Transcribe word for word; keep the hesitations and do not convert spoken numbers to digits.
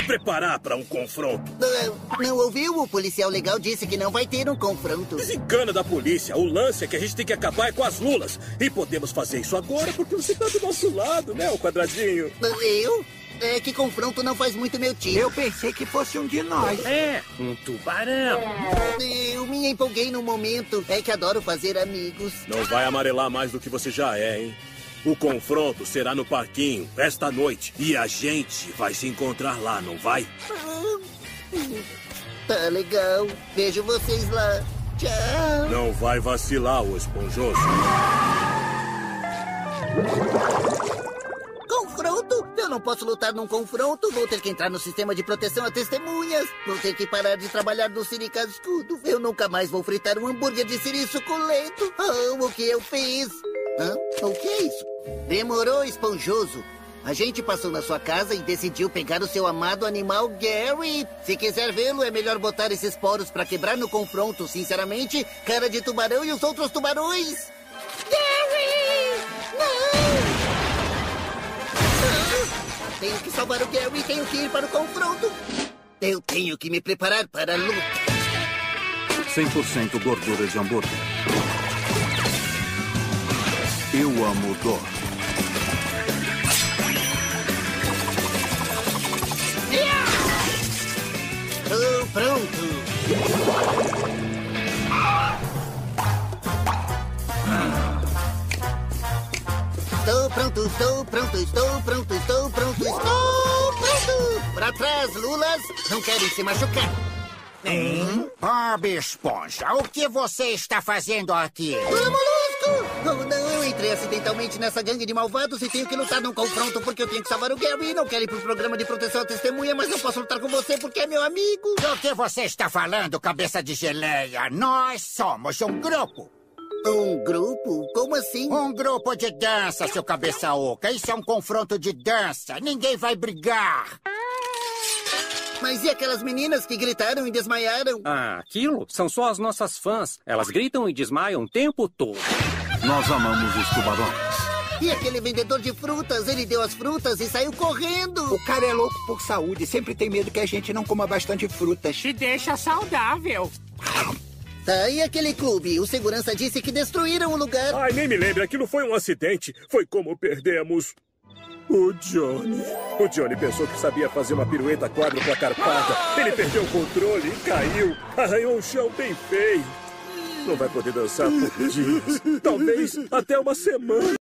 preparar para um confronto. Não, não ouviu? O policial legal disse que não vai ter um confronto. Desencana da polícia. O lance é que a gente tem que acabar com as lulas. E podemos fazer isso agora porque você tá do nosso lado, né, o quadradinho? Eu? É que confronto não faz muito meu tipo. Eu pensei que fosse um de nós. É, um tubarão. Eu me empolguei no momento. É que adoro fazer amigos. Não vai amarelar mais do que você já é, hein? O confronto será no parquinho, esta noite. E a gente vai se encontrar lá, não vai? Tá legal. Vejo vocês lá. Tchau. Não vai vacilar, ô esponjoso. Confronto? Eu não posso lutar num confronto. Vou ter que entrar no sistema de proteção a testemunhas. Vou ter que parar de trabalhar no Siri Cascudo. Eu nunca mais vou fritar um hambúrguer de Siri suculento. Oh, o que eu fiz? Hã? O que é isso? Demorou, esponjoso. A gente passou na sua casa e decidiu pegar o seu amado animal Gary. Se quiser vê-lo, é melhor botar esses poros pra quebrar no confronto. Sinceramente, cara de tubarão e os outros tubarões. Gary! Não! Ah, tenho que salvar o Gary e tenho que ir para o confronto. Eu tenho que me preparar para a luta. cem por cento gordura de hambúrguer. Eu amo dor. Tô pronto. Estou pronto, estou pronto, estou pronto, estou pronto, estou pronto. Pra trás, lulas. Não querem se machucar. Hein? Bob Esponja, o que você está fazendo aqui? Ah, molusco! Oh, não, eu entrei acidentalmente nessa gangue de malvados e tenho que lutar num confronto porque eu tenho que salvar o Gary. Não quero ir pro programa de proteção à testemunha, mas não posso lutar com você porque é meu amigo. Do que você está falando, cabeça de geleia? Nós somos um grupo. Um grupo? Como assim? Um grupo de dança, seu cabeça oca. Isso é um confronto de dança. Ninguém vai brigar. Mas e aquelas meninas que gritaram e desmaiaram? Ah, aquilo são só as nossas fãs. Elas gritam e desmaiam o tempo todo. Nós amamos os tubarões. E aquele vendedor de frutas, ele deu as frutas e saiu correndo. O cara é louco por saúde. Sempre tem medo que a gente não coma bastante frutas. Te deixa saudável. Tá, e aquele clube? O segurança disse que destruíram o lugar. Ai, nem me lembro. Aquilo foi um acidente. Foi como perdemos o Johnny. O Johnny pensou que sabia fazer uma pirueta quádrupla carpada. Ele perdeu o controle e caiu. Arranhou o chão bem feio. Não vai poder dançar por dias. Talvez até uma semana.